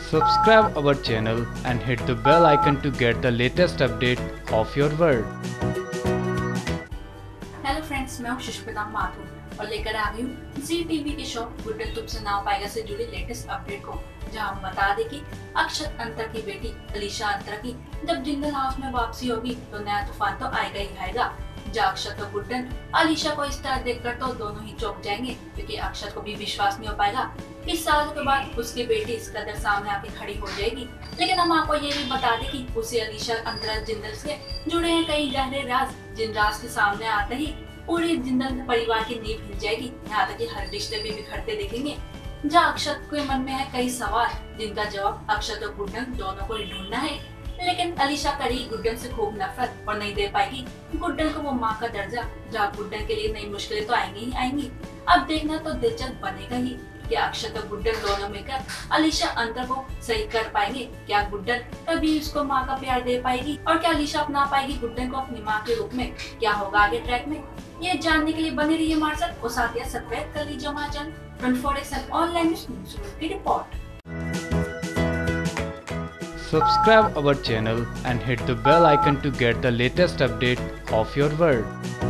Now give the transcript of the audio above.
Subscribe our channel and hit the bell icon to get the latest update of your world. Hello friends, मैं हूं सुष्मिता माथुर और लेकर आ गई हूं जी टीवी के शो गुड्डन तुमसे ना हो पाएगा से जुड़ी लेटेस्ट अपडेट को, जहां हम बता दें कि अक्षत अंतर की बेटी अलीशा अंतर की जब जिंदल हाउस में वापसी होगी तो नया तूफान तो आएगा ही आएगा। जहाँ अक्षत और गुड्डन अलीशा को इस तरह देखकर तो दोनों ही चौंक जाएंगे, क्योंकि अक्षत को भी विश्वास नहीं हो पाएगा इस सालों के बाद उसकी बेटी इस कदर सामने आके खड़ी हो जाएगी। लेकिन हम आपको ये भी बता दें कि उसे अलीशा अंतर जिंदल से जुड़े हैं कई गहरे राज, जिन राज के सामने आते ही पूरे जिंदल परिवार की नींव हिल जाएगी, यहाँ तक कि हर रिश्ते भी बिखरते देखेंगे। जहाँ अक्षत के मन में है कई सवाल, जिनका जवाब अक्षत और गुड्डन दोनों को ही ढूंढना है। लेकिन अलीशा करेगी गुड्डन से खूब नफरत और नहीं दे पाएगी गुड्डन को वो माँ का दर्जा, जहाँ गुड्डन के लिए नई मुश्किलें तो आएंगी ही आएंगी। अब देखना तो दिलचस्प बनेगा ही कि अक्षत और गुड्डन दोनों मिलकर अलीशा अंतर को सही कर पाएंगे। क्या गुड्डन कभी उसको माँ का प्यार दे पाएगी और क्या अलीशा अपना पाएगी गुड्डन को अपनी माँ के रूप में? क्या होगा आगे ट्रैक में, ये जानने के लिए बने रहिए हमारे साथ और साथ ही सब्सक्राइब कर लीजिए हमारा चैनल 24/7 ऑनलाइन न्यूज़ की report. Subscribe our channel and hit the bell icon to get the latest update of your world.